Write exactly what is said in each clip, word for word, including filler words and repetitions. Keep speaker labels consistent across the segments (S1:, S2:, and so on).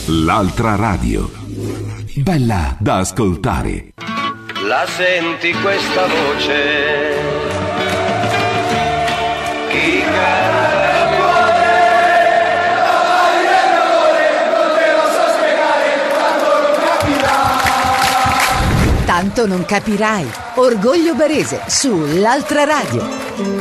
S1: L'altra radio. Bella da ascoltare.
S2: La senti questa voce? Chi canta il cuore? Ai errore, non te lo so spiegare quando non capirai.
S3: Tanto non capirai. Orgoglio Barese su L'altra radio.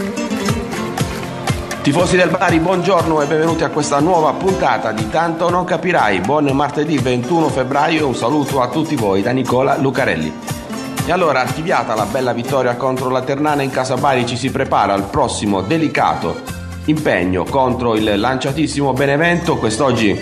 S4: Tifosi del Bari, buongiorno e benvenuti a questa nuova puntata di Tanto non capirai. Buon martedì ventuno febbraio e un saluto a tutti voi da Nicola Lucarelli. E allora, archiviata la bella vittoria contro la Ternana in casa Bari, ci si prepara al prossimo delicato impegno contro il lanciatissimo Benevento. Quest'oggi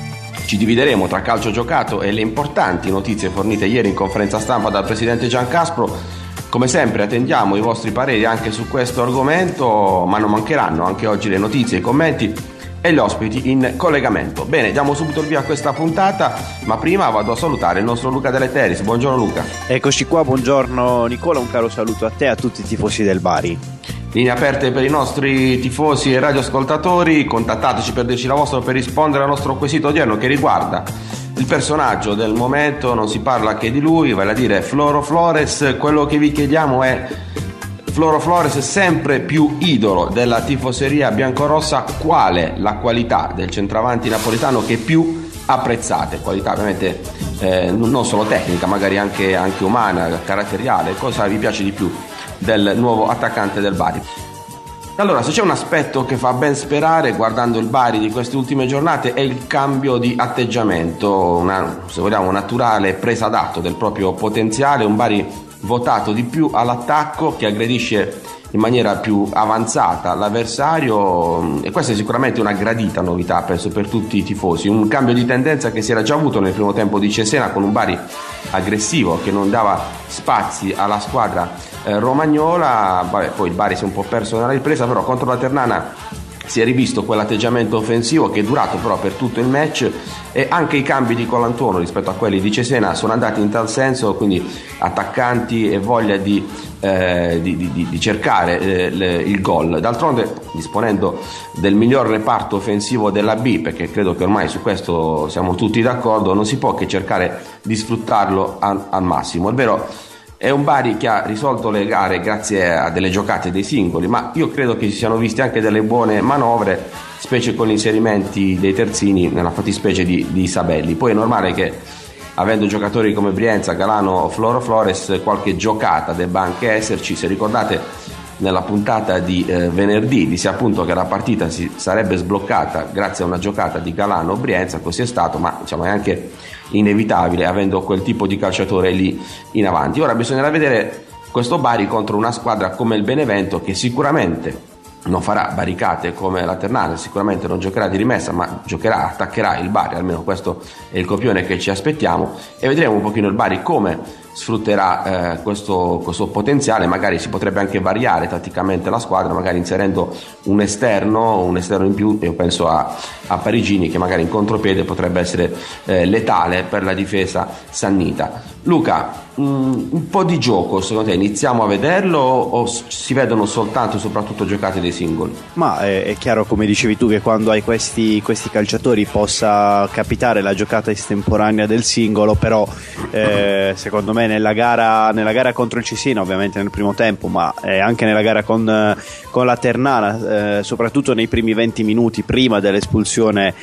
S4: ci divideremo tra calcio giocato e le importanti notizie fornite ieri in conferenza stampa dal presidente Giancaspro. Come sempre attendiamo i vostri pareri anche su questo argomento, ma non mancheranno anche oggi le notizie, i commenti e gli ospiti in collegamento. Bene, diamo subito il via a questa puntata, ma prima vado a salutare il nostro Luca Deletteris. Buongiorno Luca.
S5: Eccoci qua, buongiorno Nicola, un caro saluto a te e a tutti i tifosi del Bari.
S4: Linee aperte per i nostri tifosi e radioascoltatori, contattateci per dirci la vostra o per rispondere al nostro quesito odierno che riguarda il personaggio del momento. Non si parla che di lui, vale a dire Floro Flores. Quello che vi chiediamo è: Floro Flores è sempre più idolo della tifoseria biancorossa, quale la qualità del centravanti napoletano che più apprezzate? Qualità ovviamente eh, non solo tecnica, magari anche, anche umana, caratteriale. Cosa vi piace di più del nuovo attaccante del Bari? Allora, se c'è un aspetto che fa ben sperare guardando il Bari di queste ultime giornate è il cambio di atteggiamento, una, se vogliamo, naturale presa d'atto del proprio potenziale, un Bari votato di più all'attacco, che aggredisce in maniera più avanzata l'avversario, e questa è sicuramente una gradita novità, penso, per tutti i tifosi. Un cambio di tendenza che si era già avuto nel primo tempo di Cesena, con un Bari aggressivo che non dava spazi alla squadra eh, romagnola. Vabbè, poi il Bari si è un po' perso nella ripresa, però contro la Ternana si è rivisto quell'atteggiamento offensivo che è durato però per tutto il match, e anche i cambi di Colantuono rispetto a quelli di Cesena sono andati in tal senso, quindi attaccanti e voglia di, eh, di, di, di cercare eh, le, il gol. D'altronde, disponendo del miglior reparto offensivo della B, perché credo che ormai su questo siamo tutti d'accordo, non si può che cercare di sfruttarlo al, al massimo. È vero, è un Bari che ha risolto le gare grazie a delle giocate dei singoli, ma io credo che si siano viste anche delle buone manovre, specie con gli inserimenti dei terzini, nella fattispecie di, di Isabelli. Poi è normale che, avendo giocatori come Brienza, Galano o Floro Flores, qualche giocata debba anche esserci. Se ricordate, nella puntata di eh, venerdì dissi appunto che la partita si sarebbe sbloccata grazie a una giocata di Galano o Brienza, così è stato, ma diciamo è anche inevitabile avendo quel tipo di calciatore lì in avanti. Ora bisognerà vedere questo Bari contro una squadra come il Benevento, che sicuramente non farà barricate come la Ternana, sicuramente non giocherà di rimessa, ma giocherà, attaccherà il Bari, almeno questo è il copione che ci aspettiamo, e vedremo un pochino il Bari come sfrutterà eh, questo, questo potenziale. Magari si potrebbe anche variare tatticamente la squadra, magari inserendo un esterno un esterno in più. Io penso a, a Parigini, che magari in contropiede potrebbe essere eh, letale per la difesa sannita. Luca, mh, un po' di gioco secondo te iniziamo a vederlo o si vedono soltanto e soprattutto giocate dei singoli?
S5: Ma è, è chiaro, come dicevi tu, che quando hai questi, questi calciatori possa capitare la giocata estemporanea del singolo, però eh, secondo me nella gara, nella gara contro il Cesena, ovviamente nel primo tempo, ma eh, anche nella gara con, con la Ternana, eh, soprattutto nei primi venti minuti prima dell'espulsione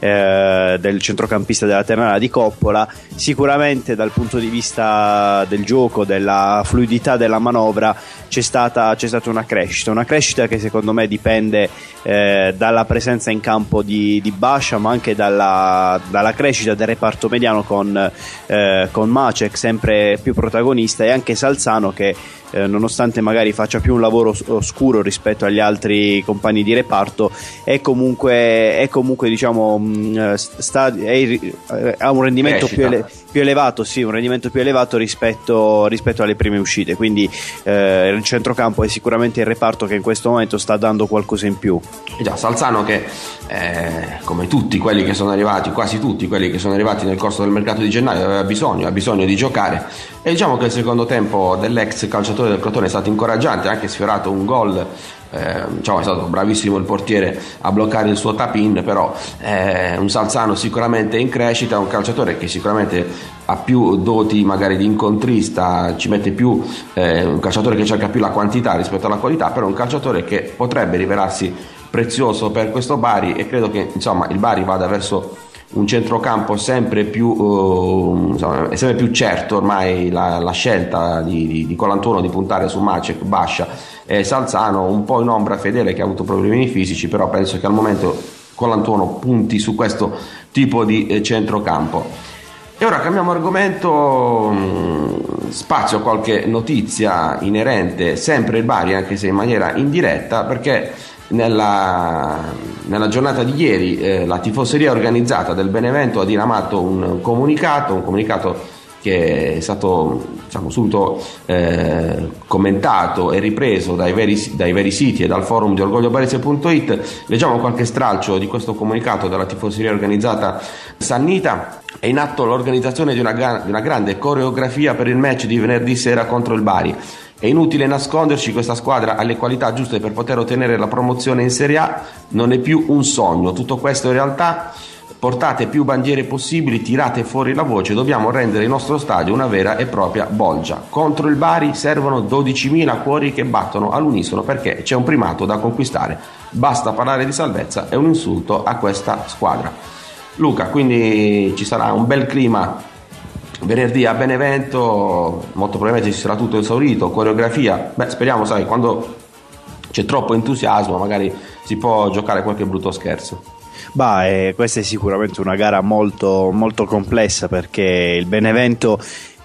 S5: eh, del centrocampista della Ternana di Coppola, sicuramente dal punto di vista del gioco, della fluidità della manovra, c'è stata, c'è stata una crescita, una crescita che secondo me dipende eh, dalla presenza in campo di, di Bascia, ma anche dalla, dalla crescita del reparto mediano con, eh, con Macek sempre più protagonista, e anche Salzano che eh, nonostante magari faccia più un lavoro oscuro rispetto agli altri compagni di reparto, è comunque, è comunque diciamo sta, è, ha un rendimento più, ele, più elevato, sì, un rendimento più elevato rispetto, rispetto alle prime uscite, quindi eh, il centrocampo è sicuramente il reparto che in questo momento sta dando qualcosa in più.
S4: Già, Salzano che eh, come tutti quelli che sono arrivati, quasi tutti quelli che sono arrivati nel corso del mercato di gennaio, aveva bisogno, ha bisogno di giocare, e diciamo che il secondo tempo dell'ex calciatore del Crotone è stato incoraggiante, ha anche sfiorato un gol eh, diciamo, è stato bravissimo il portiere a bloccare il suo tap-in, però eh, un Salzano sicuramente in crescita, un calciatore che sicuramente ha più doti magari di incontrista, ci mette più, eh, un calciatore che cerca più la quantità rispetto alla qualità, però un calciatore che potrebbe rivelarsi prezioso per questo Bari, e credo che insomma il Bari vada verso un centrocampo sempre più uh, insomma, è sempre più certo ormai la, la scelta di, di, di Colantuono di puntare su Macek, Bascia e Salzano, un po' in ombra Fedele che ha avuto problemi fisici, però penso che al momento Colantuono punti su questo tipo di eh, centrocampo. E ora cambiamo argomento, mh, spazio a qualche notizia inerente sempre il Bari, anche se in maniera indiretta, perché Nella, nella giornata di ieri eh, la tifoseria organizzata del Benevento ha diramato un comunicato, un comunicato che è stato, diciamo, subito eh, commentato e ripreso dai veri, dai veri siti e dal forum di orgoglio barese punto it. Leggiamo qualche stralcio di questo comunicato della tifoseria organizzata sannita. È in atto l'organizzazione di una, di una grande coreografia per il match di venerdì sera contro il Bari. È inutile nasconderci, questa squadra ha le qualità giuste per poter ottenere la promozione in Serie A, non è più un sogno, tutto questo è realtà. Portate più bandiere possibili, tirate fuori la voce, dobbiamo rendere il nostro stadio una vera e propria bolgia. Contro il Bari servono dodicimila cuori che battono all'unisono, perché c'è un primato da conquistare. Basta parlare di salvezza, è un insulto a questa squadra. Luca, quindi ci sarà un bel clima venerdì a Benevento, molto probabilmente ci sarà tutto esaurito, coreografia, beh speriamo, sai, quando c'è troppo entusiasmo magari si può giocare qualche brutto scherzo.
S5: Bah, eh, questa è sicuramente una gara molto, molto complessa, perché il Benevento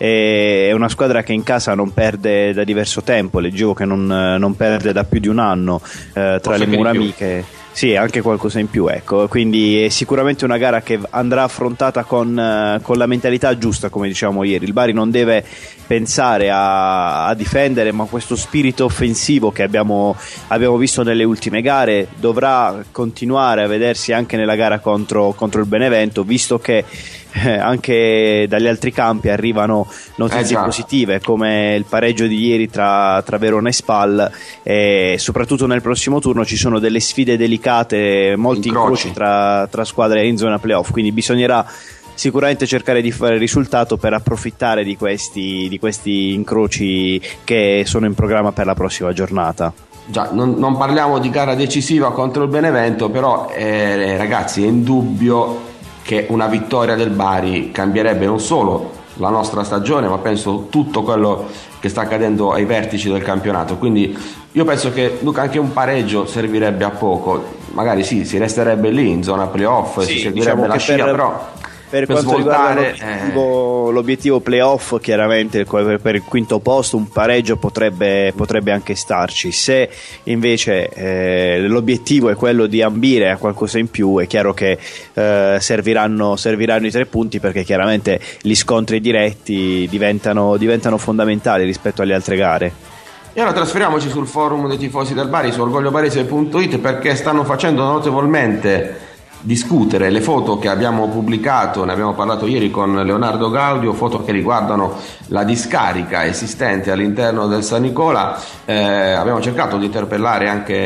S5: è una squadra che in casa non perde da diverso tempo, leggevo che non, non perde da più di un anno, eh, tra
S4: Forse
S5: le mura amiche. Sì, anche qualcosa in più, ecco. Quindi è sicuramente una gara che andrà affrontata con, con la mentalità giusta, come dicevamo ieri. Il Bari non deve pensare a, a difendere, ma questo spirito offensivo che abbiamo, abbiamo visto nelle ultime gare dovrà continuare a vedersi anche nella gara contro, contro il Benevento, visto che Eh, anche dagli altri campi arrivano notizie
S4: eh
S5: positive, come il pareggio di ieri tra, tra Verona e Spal, e soprattutto nel prossimo turno ci sono delle sfide delicate, molti incroci, incroci tra, tra squadre in zona playoff, quindi bisognerà sicuramente cercare di fare il risultato per approfittare di questi, di questi incroci che sono in programma per la prossima giornata.
S4: Già, non, non parliamo di gara decisiva contro il Benevento, però eh, ragazzi, è indubbio che una vittoria del Bari cambierebbe non solo la nostra stagione, ma penso tutto quello che sta accadendo ai vertici del campionato. Quindi io penso che, Luca, anche un pareggio servirebbe a poco, magari sì, si resterebbe lì in zona playoff,
S5: sì,
S4: si seguirebbe
S5: diciamo
S4: la scia,
S5: per...
S4: però
S5: Per,
S4: per
S5: quanto
S4: svoltare,
S5: riguarda l'obiettivo, eh... l'obiettivo playoff, chiaramente per il quinto posto un pareggio potrebbe, potrebbe anche starci. Se invece eh, l'obiettivo è quello di ambire a qualcosa in più, è chiaro che eh, serviranno, serviranno i tre punti, perché chiaramente gli scontri diretti diventano, diventano fondamentali rispetto alle altre gare.
S4: E ora trasferiamoci sul forum dei tifosi del Bari su orgoglio barese punto it, perché stanno facendo notevolmente discutere le foto che abbiamo pubblicato, ne abbiamo parlato ieri con Leonardo Gaudio, foto che riguardano la discarica esistente all'interno del San Nicola. Eh, abbiamo cercato di interpellare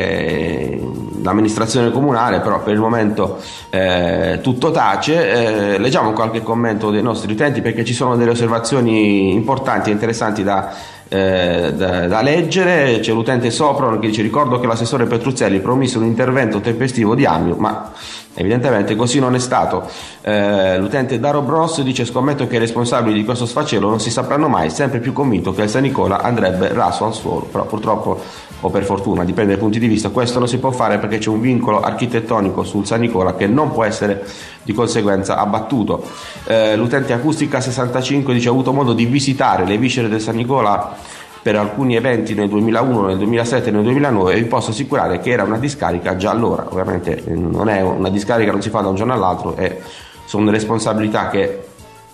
S4: anche l'amministrazione comunale, però per il momento eh, tutto tace. Eh, leggiamo qualche commento dei nostri utenti, perché ci sono delle osservazioni importanti e interessanti da Eh, da, da leggere. C'è l'utente Sopron che dice: ricordo che l'assessore Petruzzelli promise un intervento tempestivo di Amio, ma evidentemente così non è stato. Eh, l'utente Daro Bros dice: scommetto che i responsabili di questo sfacelo non si sapranno mai, sempre più convinto che il San Nicola andrebbe raso al suolo. Però purtroppo, o per fortuna, dipende dai punti di vista, questo non si può fare, perché c'è un vincolo architettonico sul San Nicola che non può essere di conseguenza abbattuto. Eh, l'utente Acustica sessantacinque dice: ho avuto modo di visitare le viscere del San Nicola per alcuni eventi nel duemilauno, nel duemilasette e nel duemilanove, e vi posso assicurare che era una discarica già allora. Ovviamente non è una discarica, non si fa da un giorno all'altro, e sono responsabilità che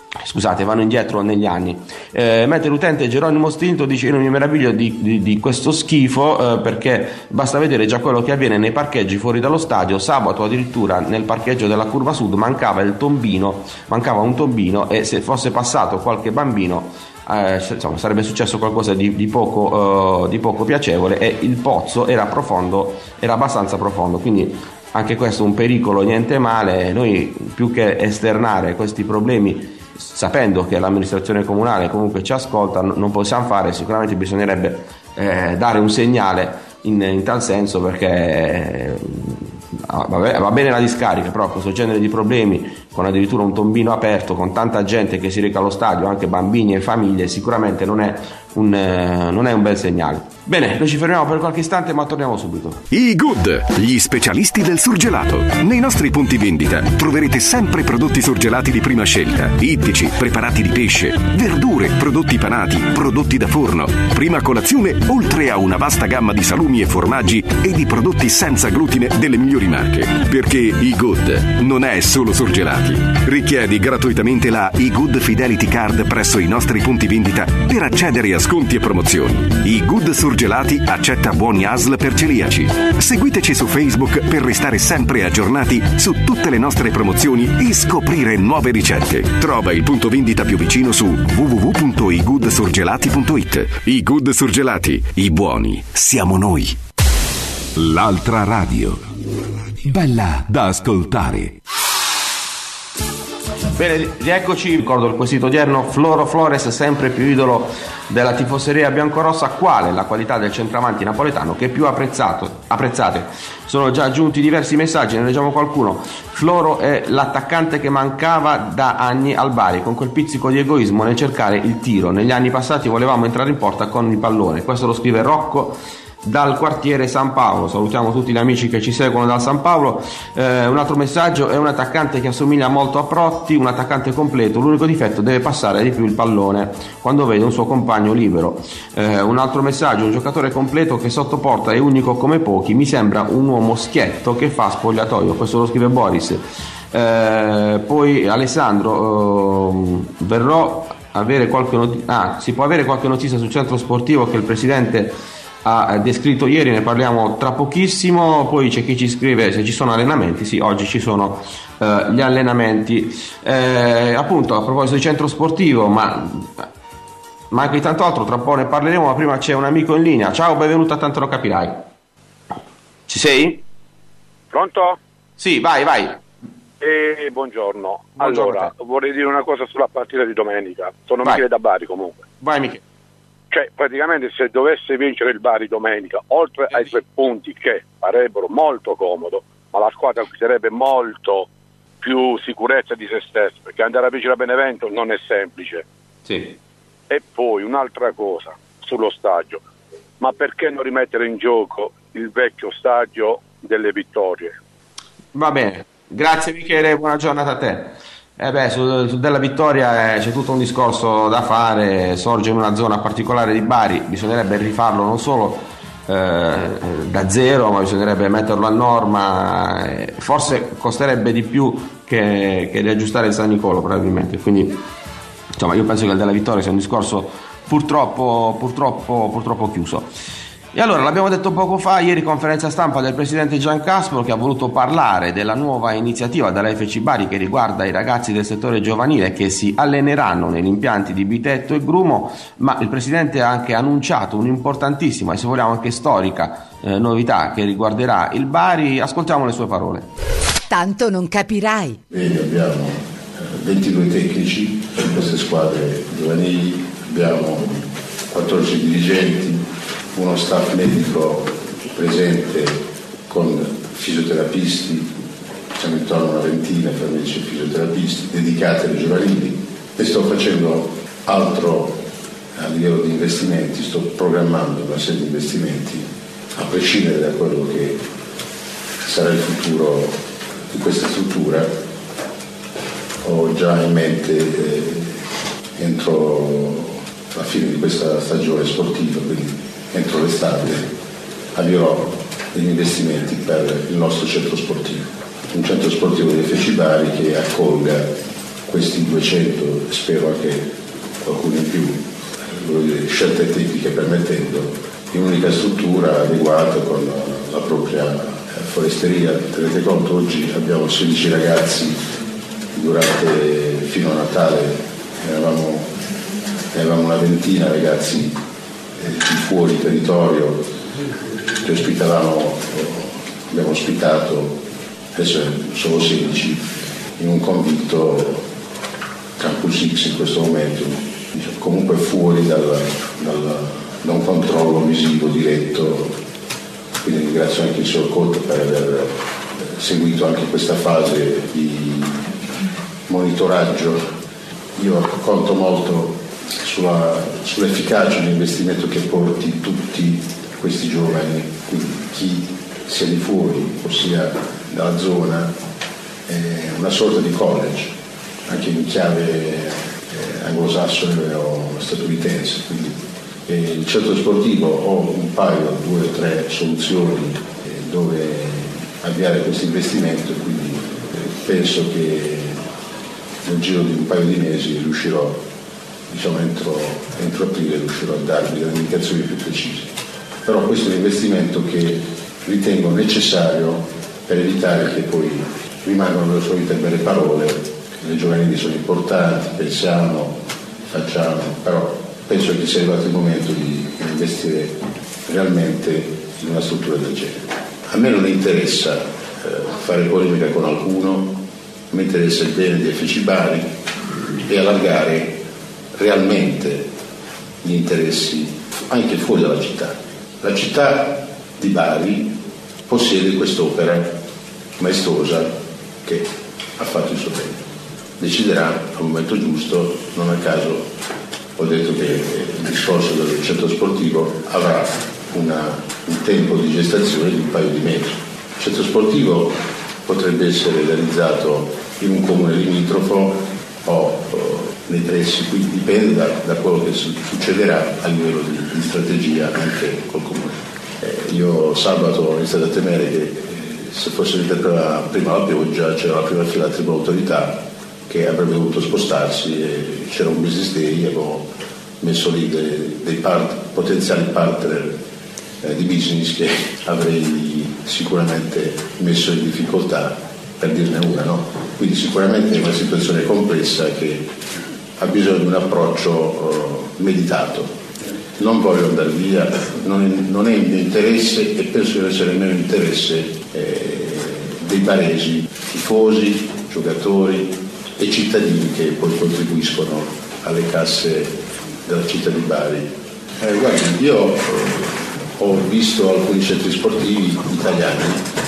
S4: scusate, vanno indietro negli anni. Eh, mentre l'utente Geronimo Stinto dice: io non mi meraviglio di, di, di questo schifo, eh, perché basta vedere già quello che avviene nei parcheggi fuori dallo stadio. Sabato addirittura nel parcheggio della curva sud mancava il tombino, mancava un tombino, e se fosse passato qualche bambino eh, insomma, sarebbe successo qualcosa di, di, poco, uh, di poco piacevole, e il pozzo era profondo, era abbastanza profondo, quindi anche questo è un pericolo, niente male. Noi più che esternare questi problemi, sapendo che l'amministrazione comunale comunque ci ascolta, non possiamo fare, sicuramente bisognerebbe eh, dare un segnale in, in tal senso, perché eh, va bene la discarica, però questo genere di problemi, con addirittura un tombino aperto, con tanta gente che si reca allo stadio, anche bambini e famiglie, sicuramente non è un, eh, non è un bel segnale. Bene, noi ci fermiamo per qualche istante, ma torniamo subito.
S1: I Good, gli specialisti del surgelato. Nei nostri punti vendita troverete sempre prodotti surgelati di prima scelta, ittici, preparati di pesce, verdure, prodotti panati, prodotti da forno, prima colazione, oltre a una vasta gamma di salumi e formaggi e di prodotti senza glutine delle migliori marche. Perché I Good non è solo surgelati. Richiedi gratuitamente la I Good Fidelity Card presso i nostri punti vendita per accedere a sconti e promozioni. I Good Surgelati accetta buoni A S L per celiaci. Seguiteci su Facebook per restare sempre aggiornati su tutte le nostre promozioni e scoprire nuove ricette. Trova il punto vendita più vicino su w w w punto i good surgelati punto i t. I Good Surgelati, i buoni siamo noi. L'altra radio. Bella da ascoltare.
S4: Bene, rieccoci, ricordo il quesito odierno: Floro Flores sempre più idolo della tifoseria biancorossa, quale la qualità del centravanti napoletano che più apprezzato, apprezzate? Sono già giunti diversi messaggi, ne leggiamo qualcuno. Floro è l'attaccante che mancava da anni al Bari, con quel pizzico di egoismo nel cercare il tiro. Negli anni passati volevamo entrare in porta con il pallone. Questo lo scrive Rocco dal quartiere San Paolo. Salutiamo tutti gli amici che ci seguono dal San Paolo. Eh, un altro messaggio: è un attaccante che assomiglia molto a Protti, un attaccante completo, l'unico difetto deve passare di più il pallone quando vede un suo compagno libero. Eh, un altro messaggio: un giocatore completo che sotto porta è unico come pochi, mi sembra un uomo schietto che fa spogliatoio. Questo lo scrive Boris. Eh, poi Alessandro: eh, verrò avere qualche notizia, ah, si può avere qualche notizia sul centro sportivo che il presidente ha descritto ieri, ne parliamo tra pochissimo. Poi c'è chi ci scrive se ci sono allenamenti. Sì, oggi ci sono uh, gli allenamenti, eh, appunto a proposito di centro sportivo, ma, ma anche di tanto altro, tra un po' ne parleremo, ma prima c'è un amico in linea. Ciao, benvenuto a Tanto Lo Capirai. Ci sei?
S6: Pronto?
S4: Sì, vai, vai.
S6: Eh, buongiorno.
S4: Buongiorno.
S6: Allora, vorrei dire una cosa sulla partita di domenica. Sono
S4: Vai.
S6: Michele da Bari comunque.
S4: Vai Michele.
S6: Cioè, praticamente se dovesse vincere il Bari domenica, oltre ai tre punti che farebbero molto comodo, ma la squadra acquisterebbe molto più sicurezza di se stessa, perché andare a vincere a Benevento non è semplice.
S4: Sì.
S6: E poi un'altra cosa sullo stadio: ma perché non rimettere in gioco il vecchio stadio delle Vittorie?
S4: Va bene, grazie Michele, buona giornata a te. Eh beh, su, su della Vittoria eh, c'è tutto un discorso da fare, sorge in una zona particolare di Bari, bisognerebbe rifarlo non solo eh, da zero, ma bisognerebbe metterlo a norma, eh, forse costerebbe di più che, che riaggiustare il San Nicolo probabilmente, quindi insomma io penso che il della Vittoria sia un discorso purtroppo, purtroppo, purtroppo chiuso. E allora, l'abbiamo detto poco fa, ieri conferenza stampa del presidente Giancastro, che ha voluto parlare della nuova iniziativa della F C Bari che riguarda i ragazzi del settore giovanile che si alleneranno negli impianti di Bitetto e Grumo, ma il presidente ha anche annunciato un'importantissima e se vogliamo anche storica eh, novità che riguarderà il Bari. Ascoltiamo le sue parole.
S3: Tanto non capirai.
S7: Bene, abbiamo ventidue tecnici per queste squadre giovanili, abbiamo quattordici dirigenti, uno staff medico presente con fisioterapisti, siamo intorno a una ventina tra medici e fisioterapisti dedicati alle giovanili, e sto facendo altro a livello di investimenti, sto programmando una serie di investimenti a prescindere da quello che sarà il futuro di questa struttura. Ho già in mente eh, entro la fine di questa stagione sportiva, quindi entro l'estate, avvierò degli investimenti per il nostro centro sportivo, un centro sportivo di F C Bari che accolga questi duecento, spero anche qualcuno in più, voglio dire, scelte tecniche permettendo, in un'unica struttura adeguata con la propria foresteria. Tenete conto, oggi abbiamo sedici ragazzi, durante fino a Natale eravamo, eravamo una ventina ragazzi eh, di fuori territorio che ospitavamo, abbiamo ospitato, adesso sono sedici, in un convitto Campus X in questo momento, diciamo, comunque fuori dal, dal, da un controllo visivo diretto. Quindi ringrazio anche il signor Conte per aver seguito anche questa fase di monitoraggio. Io conto molto sulla, sull'efficacia dell'investimento che porti tutti questi giovani, quindi chi sia di fuori o sia dalla zona, è una sorta di college, anche in chiave eh, anglosassone o statunitense. Quindi, il centro sportivo ho un paio, due o tre soluzioni dove avviare questo investimento, quindi penso che nel giro di un paio di mesi riuscirò, diciamo entro, entro aprile riuscirò a darvi delle indicazioni più precise. Però questo è un investimento che ritengo necessario per evitare che poi rimangano le solite belle parole, le giovanili sono importanti, pensiamo, facciamo, però penso che sia arrivato il momento di investire realmente in una struttura del genere. A me non interessa eh, fare polemica con qualcuno, mi interessa il bene di F C Bari e allargare realmente gli interessi anche fuori dalla città. La città di Bari possiede quest'opera maestosa che ha fatto il suo bene. Deciderà al momento giusto, non a caso ho detto che il discorso del centro sportivo avrà una, un tempo di gestazione di un paio di mesi. Il centro sportivo potrebbe essere realizzato in un comune limitrofo o, o nei pressi, quindi dipende da, da quello che succederà a livello di, di strategia anche col comune. Eh, io sabato ho iniziato a temere che eh, se fosse venuta prima la pioggia c'era la prima fila della tribuna autorità che avrebbe dovuto spostarsi e c'era un business day, avevo messo lì dei, dei part, potenziali partner eh, di business che avrei sicuramente messo in difficoltà, per dirne una, no? Quindi sicuramente è una situazione complessa che ha bisogno di un approccio eh, meditato. Non voglio andare via, non è, non è il mio interesse e penso che non sia nemmeno interesse eh, dei baresi, tifosi, giocatori e cittadini che poi contribuiscono alle casse della città di Bari. Eh, guardi, io eh, ho visto alcuni centri sportivi italiani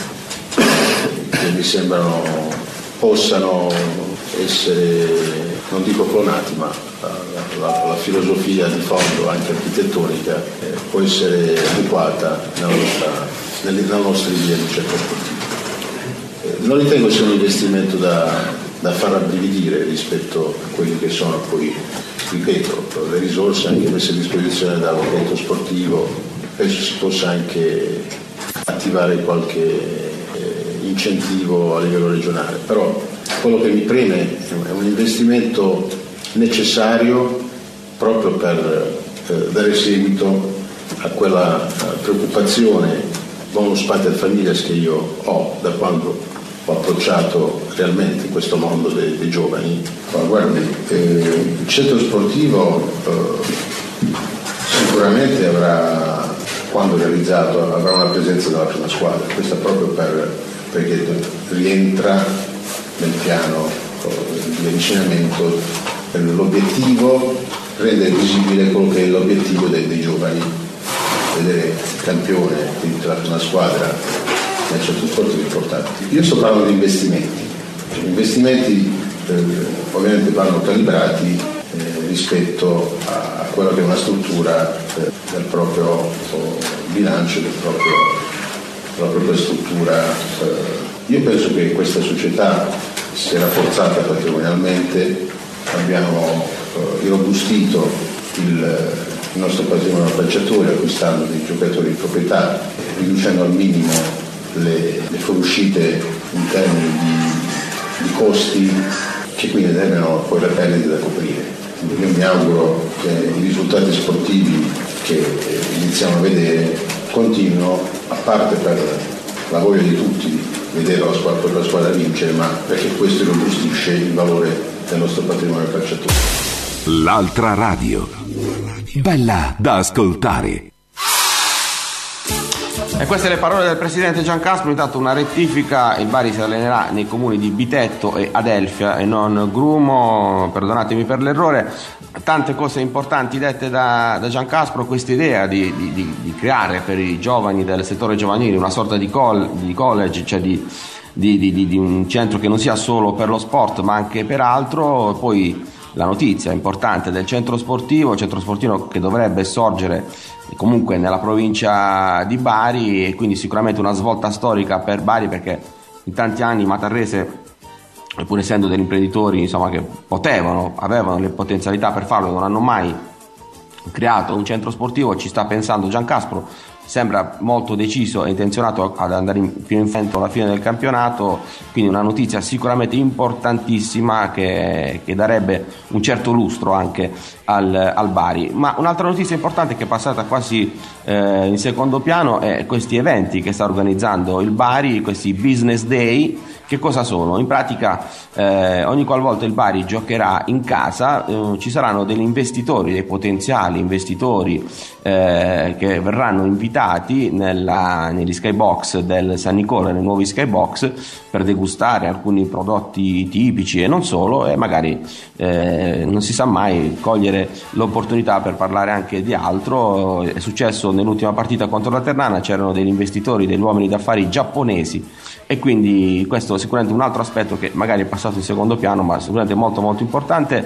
S7: che mi sembrano possano essere, non dico clonati, ma la, la, la filosofia di fondo anche architettonica eh, può essere adeguata nella nostra, nelle, nella nostra idea di centro sportivo. Eh, non ritengo sia un investimento da da far rabbrividire rispetto a quelli che sono poi, ripeto, le risorse anche messe a disposizione dall'ordinamento sportivo. Penso si possa anche attivare qualche eh, incentivo a livello regionale, però quello che mi preme è un investimento necessario proprio per eh, dare seguito a quella eh, preoccupazione bonus pater familias che io ho da quando ho approcciato realmente questo mondo dei, dei giovani. Ma guardi, eh, il centro sportivo eh, sicuramente avrà, quando realizzato, avrà una presenza della prima squadra, questa proprio per, perché rientra nel piano eh, di avvicinamento. L'obiettivo rende visibile quello che è l'obiettivo dei, dei giovani, vedere il campione della prima squadra nel centro sportivo importanti. Io sto parlando di investimenti. Gli investimenti eh, ovviamente vanno calibrati eh, rispetto a, a quella che è una struttura eh, del proprio oh, bilancio, del proprio, della propria struttura. Eh. Io penso che questa società si è rafforzata patrimonialmente, abbiamo eh, irrobustito il, il nostro patrimonio calciatori acquistando dei giocatori in proprietà, riducendo al minimo le, le fuoriuscite in termini di, di costi che quindi determinano poi le perdite da coprire. Io mi auguro che i risultati sportivi che iniziamo a vedere continuino, a parte per la voglia di tutti di vedere la squadra, la squadra vincere, ma perché questo robustisce il valore del nostro patrimonio calciatore.
S1: L'altra radio, bella da ascoltare.
S4: E queste le parole del presidente Giancaspro. Intanto una rettifica: il Bari si allenerà nei comuni di Bitetto e Adelfia e non Grumo, perdonatemi per l'errore. Tante cose importanti dette da, da Giancaspro, questa idea di, di, di, di creare per i giovani del settore giovanile una sorta di, col, di college, cioè di, di, di, di un centro che non sia solo per lo sport ma anche per altro. Poi la notizia importante del centro sportivo, centro sportivo che dovrebbe sorgere comunque nella provincia di Bari, e quindi sicuramente una svolta storica per Bari, perché in tanti anni Matarrese, pur essendo degli imprenditori insomma che potevano, avevano le potenzialità per farlo, non hanno mai creato un centro sportivo. Ci sta pensando Giancaspro, sembra molto deciso e intenzionato ad andare in, fino in fondo alla fine del campionato, quindi una notizia sicuramente importantissima che, che darebbe un certo lustro anche al, al Bari. Ma un'altra notizia importante che è passata quasi eh, in secondo piano è questi eventi che sta organizzando il Bari, questi business day. Che cosa sono? In pratica eh, ogni qualvolta il Bari giocherà in casa eh, ci saranno degli investitori, dei potenziali investitori eh, che verranno invitati nella, negli skybox del San Nicola, nei nuovi skybox, per degustare alcuni prodotti tipici e non solo, e magari eh, non si sa mai cogliere l'opportunità per parlare anche di altro. È successo nell'ultima partita contro la Ternana, c'erano degli investitori, degli uomini d'affari giapponesi, e quindi questo è sicuramente un altro aspetto che magari è passato in secondo piano, ma sicuramente molto molto importante.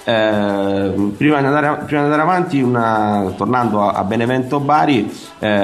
S4: Eh, prima, di andare, prima di andare avanti, una, tornando a, a Benevento Bari,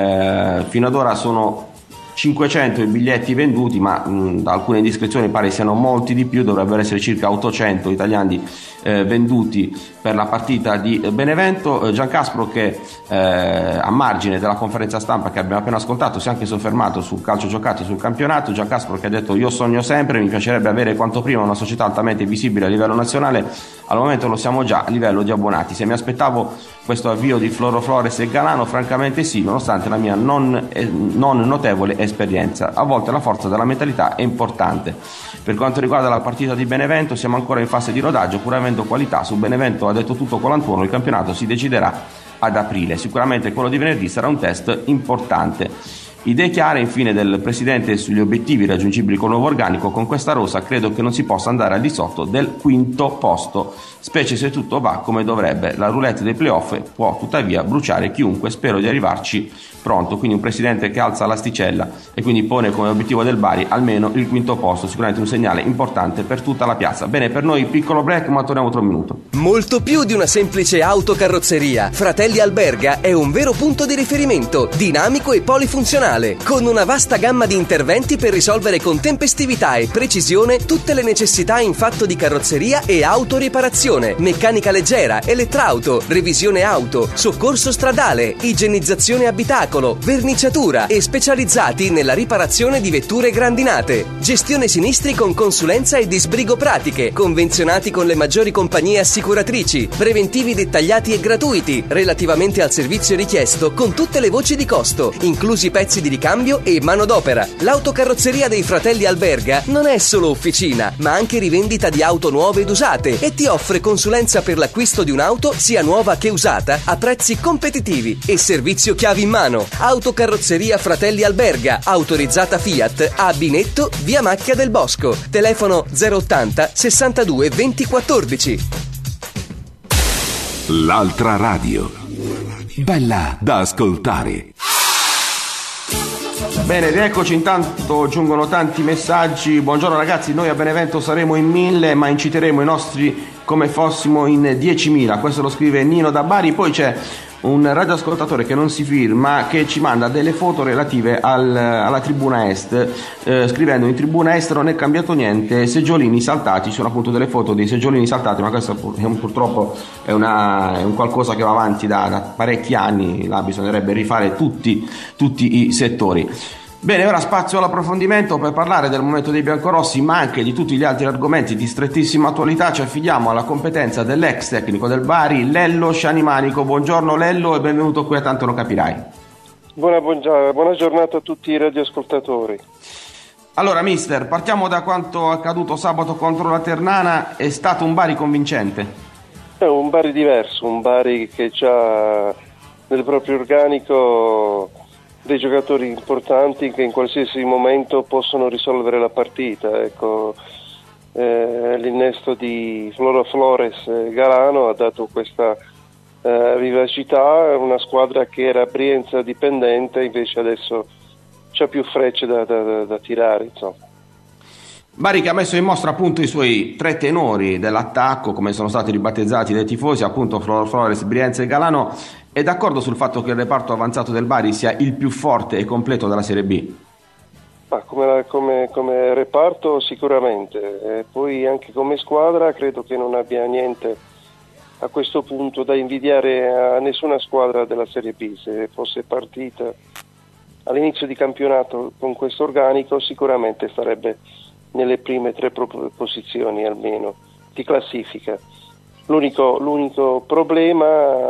S4: eh, fino ad ora sono cinquecento i biglietti venduti, ma mh, da alcune indiscrezioni pare siano molti di più, dovrebbero essere circa ottocento italiani eh, venduti per la partita di Benevento. eh, Giancaspro, che eh, a margine della conferenza stampa che abbiamo appena ascoltato, si è anche soffermato sul calcio giocato e sul campionato. Giancaspro che ha detto: io sogno sempre, mi piacerebbe avere quanto prima una società altamente visibile a livello nazionale, al momento lo siamo già a livello di abbonati. Se mi aspettavo questo avvio di Floro Flores e Galano, francamente sì, nonostante la mia non, eh, non notevole esperienza. A volte la forza della mentalità è importante. Per quanto riguarda la partita di Benevento, siamo ancora in fase di rodaggio, pur avendo qualità. Su Benevento ha detto tutto Colantuono, il campionato si deciderà ad aprile. Sicuramente quello di venerdì sarà un test importante. Idee chiare infine del presidente sugli obiettivi raggiungibili con il nuovo organico. Con questa rosa credo che non si possa andare al di sotto del quinto posto, specie se tutto va come dovrebbe. La roulette dei playoff può tuttavia bruciare chiunque, spero di arrivarci pronto. Quindi un presidente che alza l'asticella e quindi pone come obiettivo del Bari almeno il quinto posto, sicuramente un segnale importante per tutta la piazza. Bene, per noi piccolo break, ma torniamo tra un minuto.
S8: Molto più di una semplice autocarrozzeria, Fratelli Alberga è un vero punto di riferimento, dinamico e polifunzionale, con una vasta gamma di interventi per risolvere con tempestività e precisione tutte le necessità in fatto di carrozzeria e autoriparazione, meccanica leggera, elettrauto, revisione auto, soccorso stradale, igienizzazione abitacolo, verniciatura, e specializzati nella riparazione di vetture grandinate, gestione sinistri con consulenza e disbrigo pratiche, convenzionati con le maggiori compagnie assicuratrici, preventivi dettagliati e gratuiti relativamente al servizio richiesto con tutte le voci di costo, inclusi pezzi di ricambio e manodopera. L'autocarrozzeria dei Fratelli Alberga non è solo officina, ma anche rivendita di auto nuove ed usate, e ti offre consulenza per l'acquisto di un'auto sia nuova che usata a prezzi competitivi e servizio chiavi in mano. Autocarrozzeria Fratelli Alberga, autorizzata Fiat, a Binetto, via Macchia del Bosco. Telefono zero ottanta sessantadue venti quattordici.
S1: L'altra radio, bella da ascoltare.
S4: Bene, rieccoci. Intanto giungono tanti messaggi. Buongiorno ragazzi, noi a Benevento saremo in mille, ma inciteremo i nostri come fossimo in diecimila. Questo lo scrive Nino da Bari. Poi c'è un radioascoltatore che non si firma, che ci manda delle foto relative al, alla tribuna est, eh, scrivendo: in tribuna est non è cambiato niente, seggiolini saltati. Ci sono appunto delle foto dei seggiolini saltati, ma questo è un, purtroppo è, una, è un qualcosa che va avanti da, da parecchi anni. Là bisognerebbe rifare tutti, tutti i settori. Bene, ora spazio all'approfondimento per parlare del momento dei biancorossi, ma anche di tutti gli altri argomenti di strettissima attualità. Ci affidiamo alla competenza dell'ex tecnico del Bari, Lello Scianimanico. Buongiorno Lello e benvenuto qui a Tanto lo capirai.
S9: Buona, buona, buona giornata a tutti i radioascoltatori.
S4: Allora mister, partiamo da quanto accaduto sabato contro la Ternana. È stato un Bari convincente?
S9: È un Bari diverso, un Bari che già nel proprio organico dei giocatori importanti che in qualsiasi momento possono risolvere la partita. Ecco, eh, l'innesto di Floro Flores e Galano ha dato questa eh, vivacità, una squadra che era Brienza dipendente, invece adesso c'ha più frecce da, da, da tirare, insomma.
S4: Bari che ha messo in mostra appunto i suoi tre tenori dell'attacco, come sono stati ribattezzati dai tifosi, appunto Floro Flores, Brienza e Galano. È d'accordo sul fatto che il reparto avanzato del Bari sia il più forte e completo della Serie B?
S9: Ma come, come, come reparto sicuramente, e poi anche come squadra credo che non abbia niente a questo punto da invidiare a nessuna squadra della Serie B. Se fosse partita all'inizio di campionato con questo organico sicuramente starebbe nelle prime tre posizioni almeno di classifica. L'unico, l'unico problema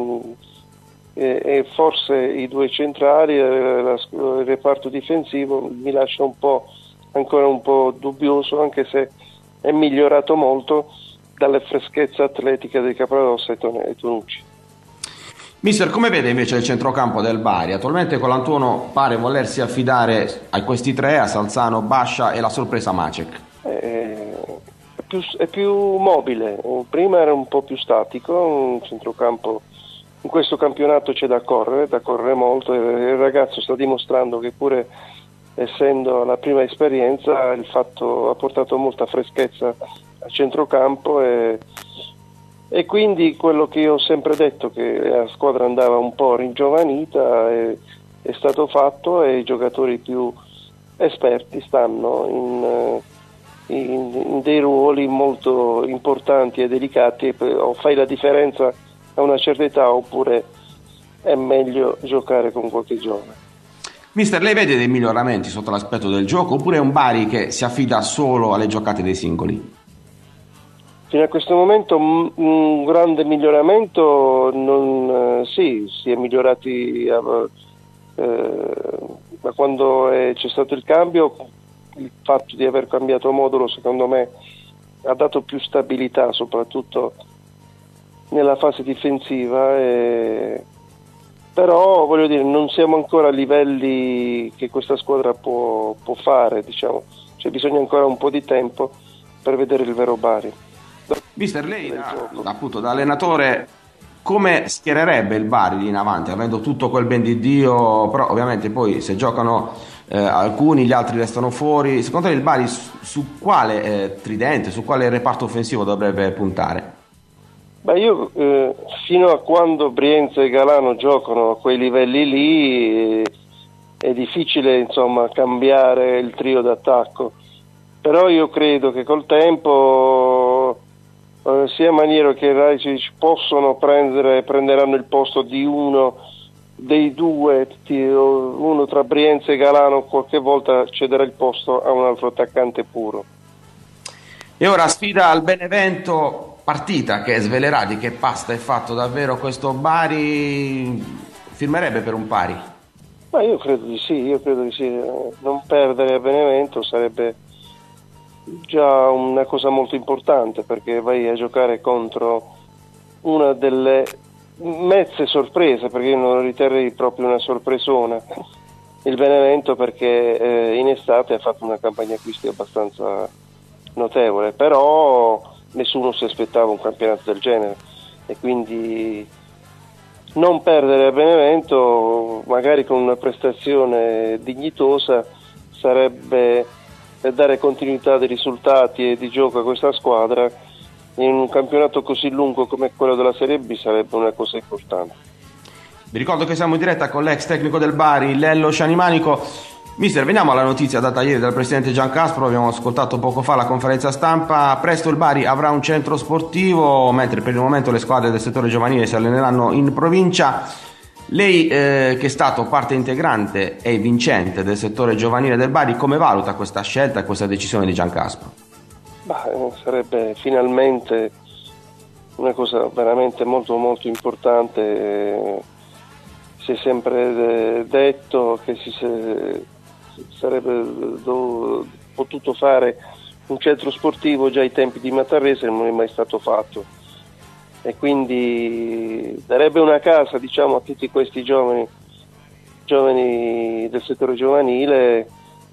S9: è, è forse i due centrali, il reparto difensivo mi lascia un po' ancora un po' dubbioso, anche se è migliorato molto dalla freschezza atletica di Capradossa e Tonucci.
S4: Mister, come vede invece il centrocampo del Bari? Attualmente Colantuono pare volersi affidare a questi tre, a Salzano, Bascia e la sorpresa Macek.
S9: È più, è più mobile, prima era un po' più statico, un centrocampo in questo campionato c'è da correre, da correre molto, e il ragazzo sta dimostrando che pure essendo la prima esperienza il fatto ha portato molta freschezza a centrocampo e E quindi quello che io ho sempre detto, che la squadra andava un po' ringiovanita, è, è stato fatto e i giocatori più esperti stanno in, in, in dei ruoli molto importanti e delicati, o fai la differenza a una certa età oppure è meglio giocare con qualche giovane.
S4: Mister, lei vede dei miglioramenti sotto l'aspetto del gioco oppure è un Bari che si affida solo alle giocate dei singoli?
S9: Fino a questo momento un grande miglioramento, non, eh, sì, si è migliorati eh, ma quando è, c'è stato il cambio, il fatto di aver cambiato modulo secondo me ha dato più stabilità, soprattutto nella fase difensiva, e, però voglio dire non siamo ancora a livelli che questa squadra può, può fare, diciamo, c'è bisogno ancora un po' di tempo per vedere il vero Bari.
S4: Mister, lei da, appunto da allenatore come schiererebbe il Bari in avanti, avendo tutto quel ben di Dio, però ovviamente poi se giocano eh, alcuni gli altri restano fuori, secondo lei il Bari su, su quale eh, tridente, su quale reparto offensivo dovrebbe puntare?
S9: Beh, io eh, fino a quando Brienza e Galano giocano a quei livelli lì eh, è difficile insomma cambiare il trio d'attacco, però io credo che col tempo eh, sia Maniero che Rajcic possono prendere, prenderanno il posto di uno dei due, uno tra Brienza e Galano qualche volta cederà il posto a un altro attaccante puro.
S4: E ora sfida al Benevento, partita che svelerà di che pasta è fatto davvero questo Bari. Firmerebbe per un pari?
S9: Ma io credo di sì, io credo di sì. Non perdere a Benevento sarebbe già una cosa molto importante, perché vai a giocare contro una delle mezze sorprese, perché io non lo riterrei proprio una sorpresona, il Benevento, perché eh, in estate ha fatto una campagna acquisti abbastanza notevole, però nessuno si aspettava un campionato del genere e quindi non perdere a Benevento magari con una prestazione dignitosa sarebbe dare continuità dei risultati e di gioco a questa squadra in un campionato così lungo come quello della Serie B, sarebbe una cosa importante.
S4: Vi ricordo che siamo in diretta con l'ex tecnico del Bari, Lello Scianimanico. Mister, veniamo alla notizia data ieri dal presidente Giancaspro, abbiamo ascoltato poco fa la conferenza stampa. Presto il Bari avrà un centro sportivo, mentre per il momento le squadre del settore giovanile si alleneranno in provincia. Lei eh, che è stato parte integrante e vincente del settore giovanile del Bari, come valuta questa scelta e questa decisione di Giancastro?
S9: Bah, sarebbe finalmente una cosa veramente molto molto importante. Si è sempre detto che si sarebbe do, potuto fare un centro sportivo già ai tempi di Matarrese, non è mai stato fatto, e quindi darebbe una casa, diciamo, a tutti questi giovani giovani del settore giovanile,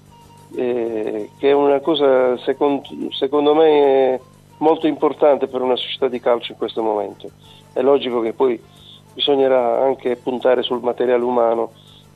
S9: eh, che è una cosa secondo, secondo me molto importante per una società di calcio in questo momento. È logico che poi bisognerà anche puntare sul materiale umano,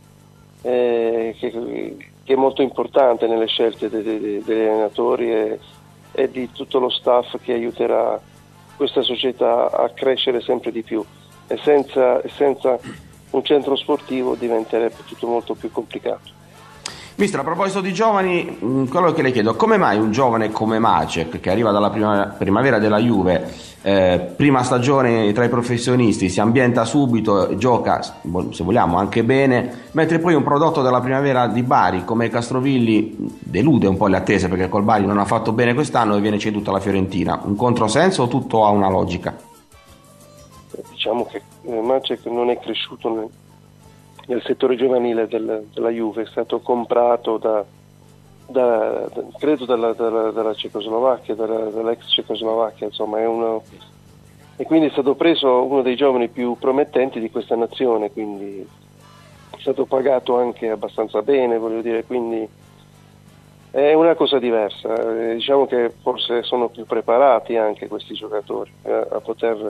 S9: eh, che, che è molto importante nelle scelte de, de, degli allenatori e, e di tutto lo staff che aiuterà questa società a crescere sempre di più, e senza, e senza un centro sportivo diventerebbe tutto molto più complicato.
S4: Mister, a proposito di giovani, quello che le chiedo, come mai un giovane come Macek, che arriva dalla prima, primavera della Juve, eh, prima stagione tra i professionisti, si ambienta subito, gioca, se vogliamo, anche bene, mentre poi un prodotto della primavera di Bari come Castrovilli delude un po' le attese, perché col Bari non ha fatto bene quest'anno e viene ceduto alla Fiorentina? Un controsenso o tutto ha una logica?
S9: Diciamo che eh, Macek non è cresciuto nel nel settore giovanile del, della Juve, è stato comprato da, da, da credo dalla, dalla, dalla Cecoslovacchia, dalla, dall'ex Cecoslovacchia, insomma, è uno, e quindi è stato preso uno dei giovani più promettenti di questa nazione, quindi è stato pagato anche abbastanza bene, voglio dire, quindi è una cosa diversa. Eh, diciamo che forse sono più preparati anche questi giocatori a, a poter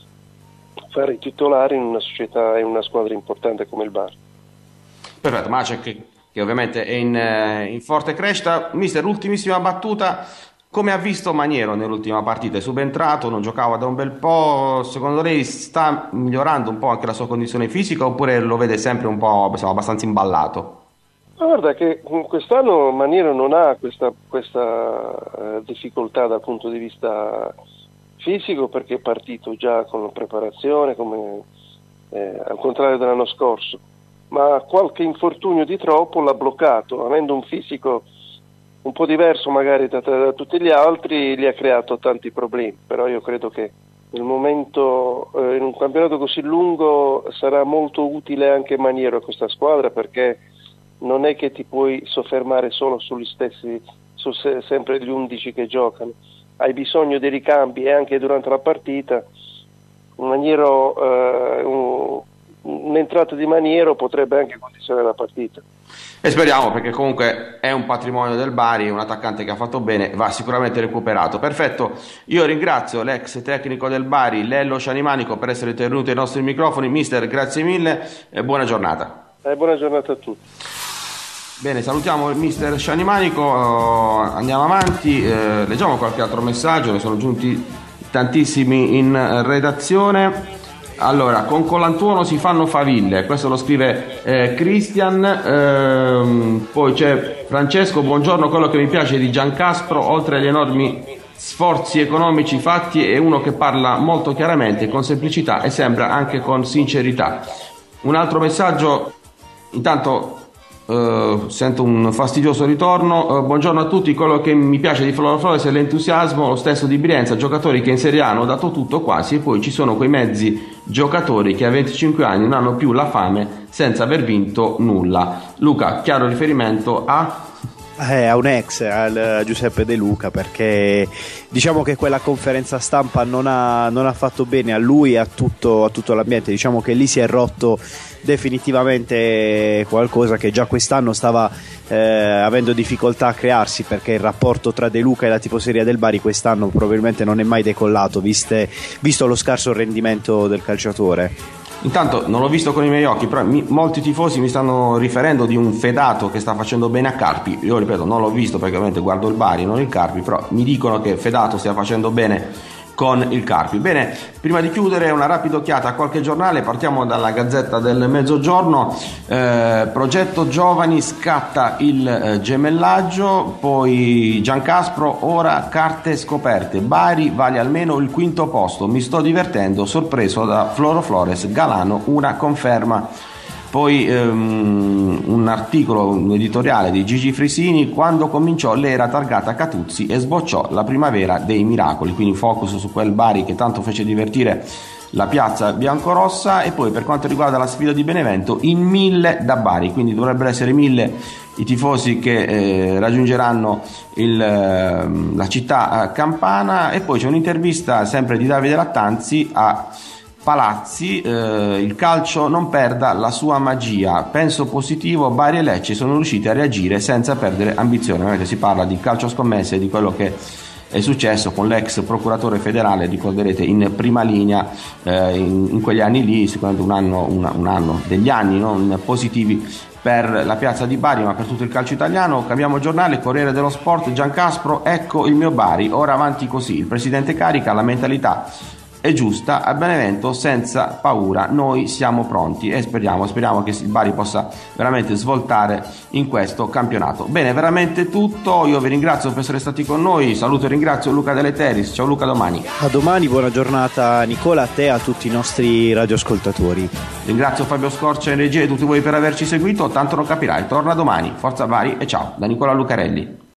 S9: fare i titolari in una società e una squadra importante come il Bari.
S4: Perfetto, Macek che, che ovviamente è in, in forte crescita. Mister, ultimissima battuta, come ha visto Maniero nell'ultima partita? È subentrato, non giocava da un bel po', secondo lei sta migliorando un po' anche la sua condizione fisica oppure lo vede sempre un po', insomma, abbastanza imballato?
S9: Ma guarda che quest'anno Maniero non ha questa, questa uh, difficoltà dal punto di vista fisico, perché è partito già con la preparazione, come, eh, al contrario dell'anno scorso, ma qualche infortunio di troppo l'ha bloccato, avendo un fisico un po' diverso magari da, da tutti gli altri, gli ha creato tanti problemi. Però io credo che nel momento, eh, in un campionato così lungo, sarà molto utile anche Maniero a questa squadra, perché non è che ti puoi soffermare solo sugli stessi, su se, sempre gli undici che giocano. Hai bisogno dei ricambi, e anche durante la partita un Maniero, eh, un, un'entrata di Maniero potrebbe anche condizionare la partita.
S4: E speriamo, perché comunque è un patrimonio del Bari, un attaccante che ha fatto bene, va sicuramente recuperato. Perfetto, io ringrazio l'ex tecnico del Bari, Lello Scianimanico, per essere intervenuto ai nostri microfoni. Mister, grazie mille e buona giornata.
S9: E buona giornata a tutti.
S4: Bene, salutiamo il mister Scianimanico, uh, andiamo avanti, uh, leggiamo qualche altro messaggio, ne sono giunti tantissimi in redazione. Allora, con Colantuono si fanno faville, questo lo scrive eh, Christian, ehm, poi c'è Francesco, buongiorno, quello che mi piace di Giancastro, oltre agli enormi sforzi economici fatti, è uno che parla molto chiaramente, con semplicità e sembra anche con sincerità. Un altro messaggio, intanto Uh, sento un fastidioso ritorno. Uh, buongiorno a tutti, quello che mi piace di Floro Flores è l'entusiasmo, lo stesso di Brienza, giocatori che in Serie A hanno dato tutto quasi, e poi ci sono quei mezzi giocatori che a venticinque anni non hanno più la fame senza aver vinto nulla. Luca, chiaro riferimento a...
S5: Eh, a un ex, al Giuseppe De Luca, perché diciamo che quella conferenza stampa non ha, non ha fatto bene a lui e a tutto, a tutto l'ambiente. Diciamo che lì si è rotto definitivamente qualcosa che già quest'anno stava eh, avendo difficoltà a crearsi, perché il rapporto tra De Luca e la tifoseria del Bari quest'anno probabilmente non è mai decollato, viste, visto lo scarso rendimento del calciatore.
S4: Intanto non l'ho visto con i miei occhi, però mi, molti tifosi mi stanno riferendo di un Fedato che sta facendo bene a Carpi. Io ripeto, non l'ho visto perché ovviamente guardo il Bari, non il Carpi, però mi dicono che Fedato stia facendo bene con il Carpi. Bene, prima di chiudere una rapida occhiata a qualche giornale, partiamo dalla Gazzetta del Mezzogiorno. Eh, progetto Giovani, scatta il eh, gemellaggio, poi Giancastro, ora carte scoperte, Bari vale almeno il quinto posto, mi sto divertendo, sorpreso da Floro Flores, Galano una conferma. Poi ehm, un articolo, un editoriale di Gigi Frisini, quando cominciò l'era targata Catuzzi e sbocciò la primavera dei miracoli, quindi focus su quel Bari che tanto fece divertire la piazza biancorossa. E poi per quanto riguarda la sfida di Benevento, in mille da Bari, quindi dovrebbero essere mille i tifosi che eh, raggiungeranno il, eh, la città campana. E poi c'è un'intervista sempre di Davide Lattanzi a Palazzi, eh, il calcio non perda la sua magia, penso positivo, Bari e Lecce sono riusciti a reagire senza perdere ambizione. Ovviamente si parla di calcio scommesse, di quello che è successo con l'ex procuratore federale, ricorderete, in prima linea eh, in, in quegli anni lì, sicuramente un anno, una, un anno degli anni non positivi per la piazza di Bari, ma per tutto il calcio italiano. Cambiamo giornale, Corriere dello Sport, Giancastro, ecco il mio Bari, ora avanti così, il presidente carica, la mentalità è giusta, a Benevento senza paura, noi siamo pronti e speriamo, speriamo che il Bari possa veramente svoltare in questo campionato. Bene, veramente tutto, io vi ringrazio per essere stati con noi, saluto e ringrazio Luca Deleteris, ciao Luca, domani.
S5: A domani, buona giornata Nicola, a te e a tutti i nostri radioascoltatori.
S4: Ringrazio Fabio Scorcia in regia e tutti voi per averci seguito, tanto non capirai, torna domani, forza Bari e ciao, da Nicola Lucarelli.